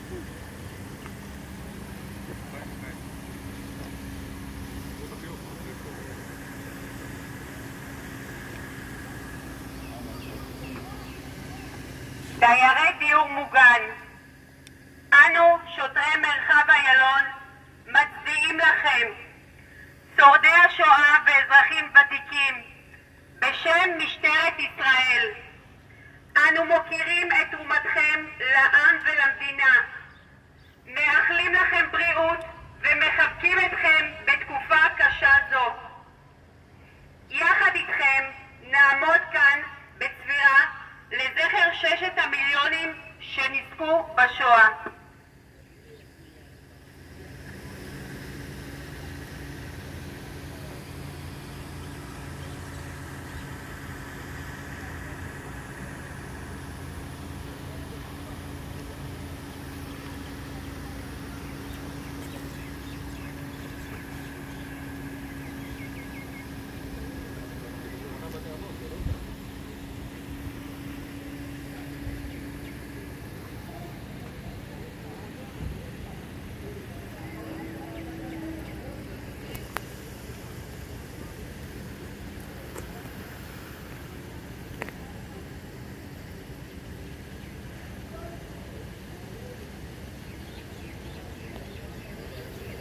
דיירי דיור מוגן, אנו, שוטרי מרחב איילון, מצדיעים לכם, שורדי השואה ואזרחים ותיקים, בשם משטרת ישראל. אנו מוקירים את תרומתכם לעם ולמדינה, מאחלים לכם בריאות ומחבקים אתכם בתקופה קשה זו. יחד איתכם נעמוד כאן בצבירה לזכר 6 המיליונים שנספו בשואה.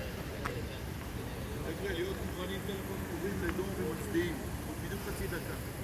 להיות מוכנים טלפון קוראים לדור ומצדיעים, בדיוק חצי דקה.